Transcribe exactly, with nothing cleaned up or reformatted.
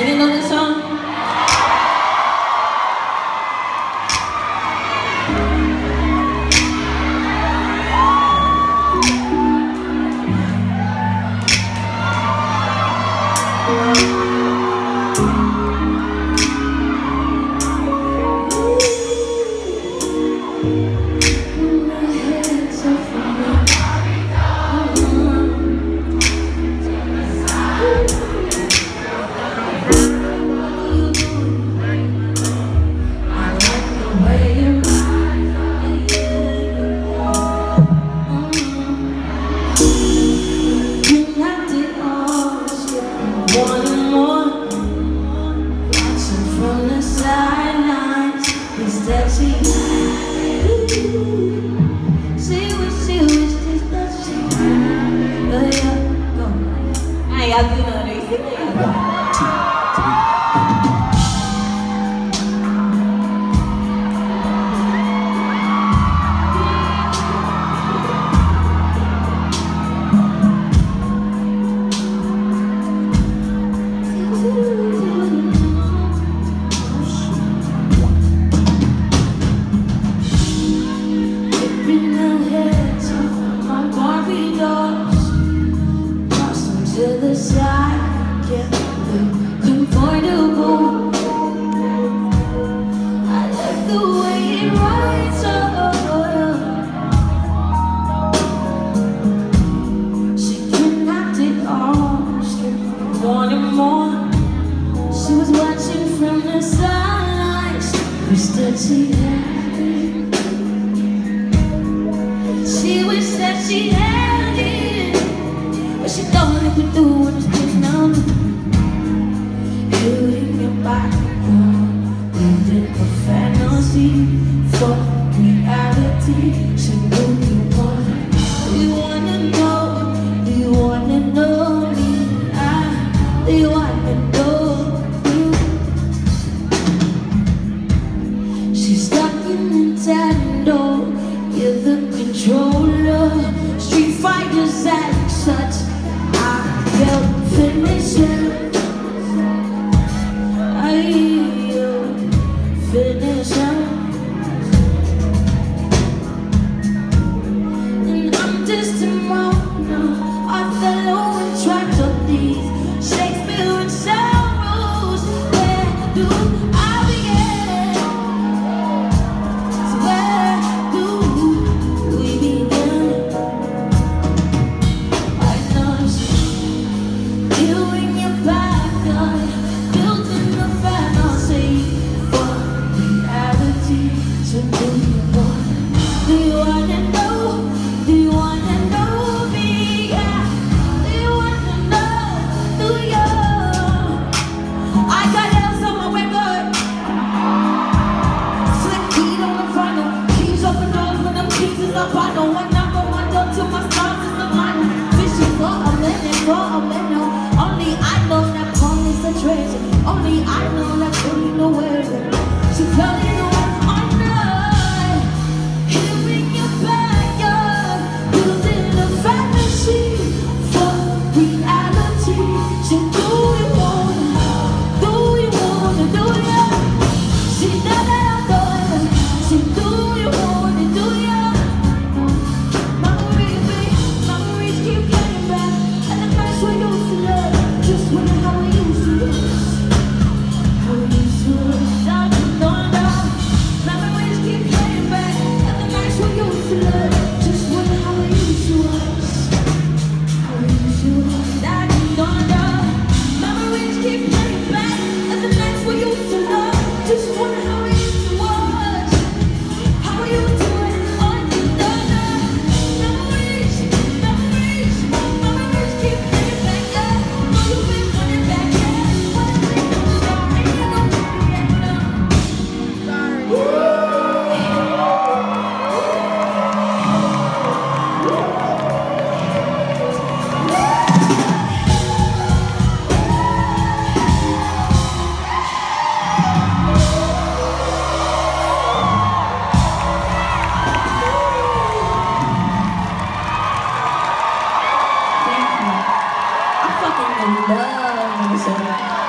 Singing on this song? That she, she wish, she wish this, that she, oh yeah, go. Ay, y'all do know they sing it. To the side, get the comfortable. I like the way it rides up. She kidnapped it all, she wanted more. She was watching from the sidelines, wished that she had it. She wished that she had it, but she don't know what to do when it's getting on. Holding your back, living a fantasy for reality. She knew you want. Do you wanna know? Do you wanna know me? I, do you wanna know you? She's stuck in Nintendo, you're the controller. Street Fighters act such. Finish it. I finish it. And I'm just emotional. I follow in tracks of these Shakespeare and sorrows. Where do I begin? So where do we begin? I know. You in your backyard, building a fantasy for reality. So do you want? Do you wanna know? Do you wanna know me? Yeah. Do you wanna know? Do you? I got else on my record. Slick beat on the vinyl. Keys open doors when them keys is up. I know one number one door to my stars is the minor. Fishing for a minute, for a minute. Only I know that palm is a treasure. Only I know that you know where. She floating away all night. Here in your backyard, building a fantasy for reality. She do you wanna, do you wanna, do ya? She da da da, she do you wanna, do ya? Memories, memories keep getting back, and the nights we used to love. Just wonder how we used to do. How we used to do. Down and down, down. Memories keep playing back, and the nights we used to love. Just wonder how we used to us. How we used to us. Down and down, down. Memories keep playing back, and the nights we used to love. Just wonder how we used to us. How we used to it. On and down, down. Memories, memories, memories keep playing back, yeah. Know you've been running back, yeah. What a thing to do, and you know you can't know. Sorry. Thank you. I fucking love Minnesota.